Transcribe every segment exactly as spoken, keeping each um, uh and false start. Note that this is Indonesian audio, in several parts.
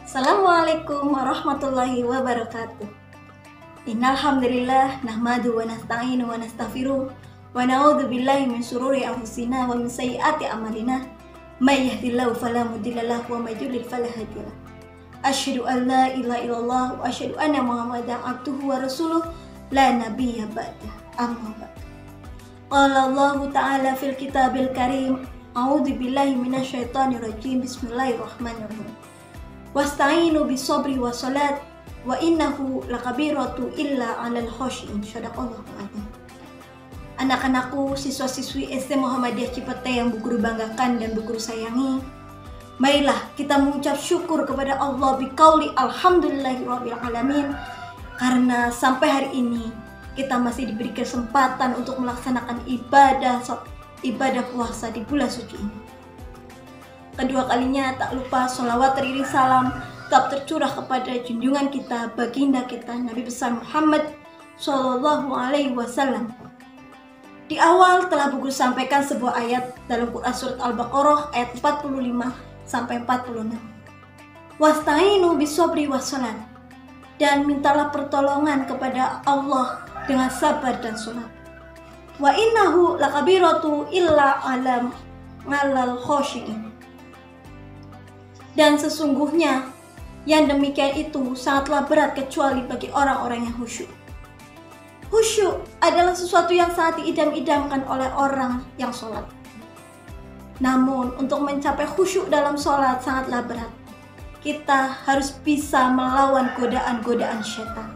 Assalamualaikum warahmatullahi wabarakatuh. Innal hamdalillah nahmadu wa nasta'inu wa nastaghfiruh wa na'udzu billahi min syururi anfusina wa min sayyiati a'malina. May yahdihillahu fala mudilla lahu wa may yudlil fala hadiya lahu. Asyhadu an la ilaha illallah wa asyhadu anna Muhammadan abduhu wa rasuluh la nabiyya ba'da. Amma ba'd. Qala Allah ta'ala fil kitabil karim, a'udzu billahi minasyaitonir rajim. Bismillahirrahmanirrahim. Wasta'inu bis-sabri was-salat wa innahu lakabiratu illa 'alal khashi'in. Shadaqallahu adzim. Anak-anakku, siswa-siswi S D Muhammadiyah Cipete yang Bu Guru banggakan dan Bu Guru sayangi, marilah kita mengucap syukur kepada Allah biqauli alhamdulillahirabbil alamin, karena sampai hari ini kita masih diberi kesempatan untuk melaksanakan ibadah ibadah puasa di bulan suci ini. Kedua kalinya tak lupa sholawat teriring salam tetap tercurah kepada junjungan kita, baginda kita, Nabi besar Muhammad Shallallahu Alaihi Wasallam. Di awal telah Bu Guru sampaikan sebuah ayat dalam Quran surat Al-Baqarah ayat empat puluh lima sampai empat puluh enam. Wasta'inu bis-sabri was-salat, dan mintalah pertolongan kepada Allah dengan sabar dan salat. Wa innahu lakabiratu illa 'alam 'alal khashi'in. Dan sesungguhnya yang demikian itu sangatlah berat kecuali bagi orang-orang yang khusyuk. Khusyuk adalah sesuatu yang sangat diidam-idamkan oleh orang yang sholat. Namun untuk mencapai khusyuk dalam sholat sangatlah berat. Kita harus bisa melawan godaan-godaan syaitan.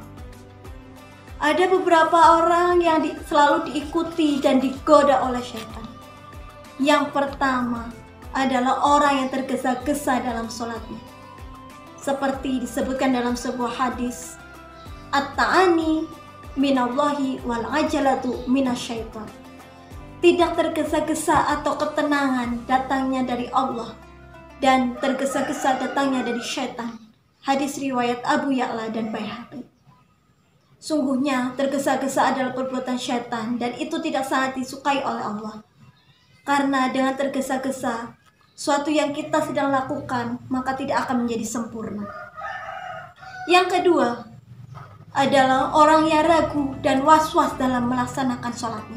Ada beberapa orang yang di, selalu diikuti dan digoda oleh syaitan. Yang pertama adalah orang yang tergesa-gesa dalam sholatnya. Seperti disebutkan dalam sebuah hadis, at-ta'ani minallahi wal ajalatu minasyaitan. Tidak tergesa-gesa atau ketenangan datangnya dari Allah, dan tergesa-gesa datangnya dari syaitan. Hadis riwayat Abu Ya'la dan Baihaqi. Sungguhnya tergesa-gesa adalah perbuatan syaitan, dan itu tidak sangat disukai oleh Allah. Karena dengan tergesa-gesa suatu yang kita sedang lakukan, maka tidak akan menjadi sempurna. Yang kedua adalah orang yang ragu dan was-was dalam melaksanakan sholatnya.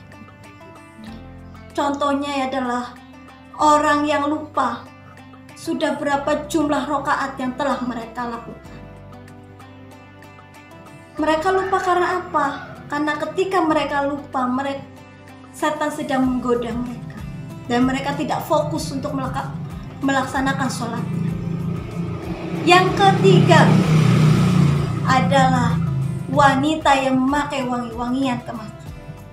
Contohnya adalah orang yang lupa sudah berapa jumlah rakaat yang telah mereka lakukan. Mereka lupa karena apa? Karena ketika mereka lupa, mereka, setan sedang menggoda mereka, dan mereka tidak fokus untuk melaksanakan sholatnya. Yang ketiga adalah wanita yang memakai wangi-wangian ke masjid.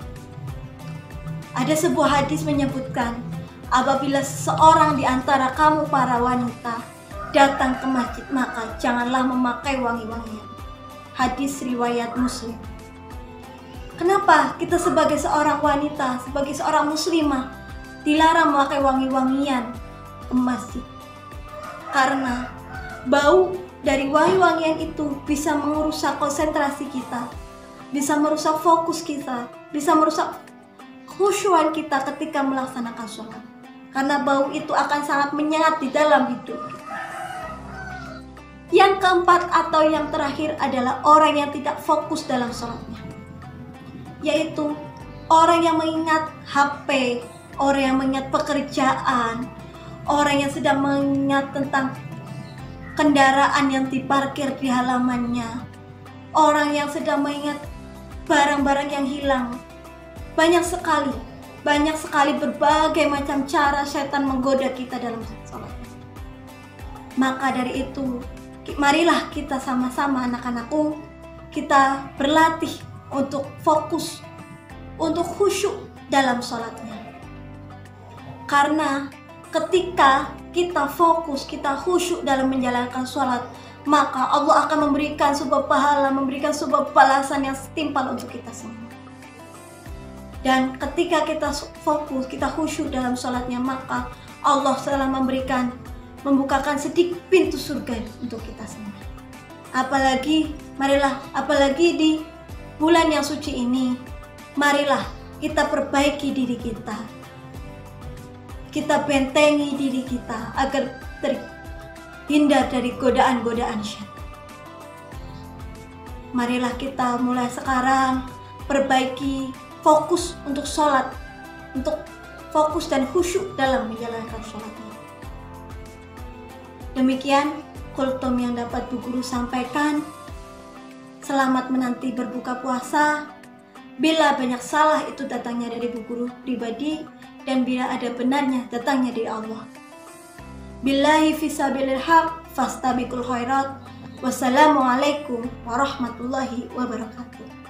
Ada sebuah hadis menyebutkan, apabila seorang di antara kamu para wanita datang ke masjid, maka janganlah memakai wangi-wangian. Hadis riwayat Muslim. Kenapa kita sebagai seorang wanita, sebagai seorang muslimah dilarang memakai wangi-wangian ke masjid? Karena bau dari wangi-wangian itu bisa merusak konsentrasi kita, bisa merusak fokus kita, bisa merusak khusyuan kita ketika melaksanakan sholat. Karena bau itu akan sangat menyengat di dalam hidup kita. Yang keempat atau yang terakhir adalah orang yang tidak fokus dalam sholatnya, yaitu orang yang mengingat H P, orang yang mengingat pekerjaan, orang yang sedang mengingat tentang kendaraan yang diparkir di halamannya, orang yang sedang mengingat barang-barang yang hilang. Banyak sekali, banyak sekali berbagai macam cara setan menggoda kita dalam sholat. Maka dari itu, marilah kita sama-sama anak-anakku, kita berlatih untuk fokus, untuk khusyuk dalam sholatnya. Karena ketika kita fokus, kita khusyuk dalam menjalankan sholat, maka Allah akan memberikan sebuah pahala, memberikan sebuah balasan yang setimpal untuk kita semua. Dan ketika kita fokus, kita khusyuk dalam sholatnya, maka Allah telah memberikan, membukakan sedikit pintu surga untuk kita semua. Apalagi, marilah, apalagi di bulan yang suci ini, marilah kita perbaiki diri kita. Kita bentengi diri kita agar ter, hindar dari godaan-godaan syaitan. Marilah kita mulai sekarang perbaiki fokus untuk sholat, untuk fokus dan khusyuk dalam menjalankan sholatnya. Demikian kultum yang dapat Bu Guru sampaikan. Selamat menanti berbuka puasa. Bila banyak salah itu datangnya dari Bu Guru pribadi, dan bila ada benarnya datangnya dari Allah. Billahi fisabilil haq fastabiqul khairat. Wassalamualaikum warahmatullahi wabarakatuh.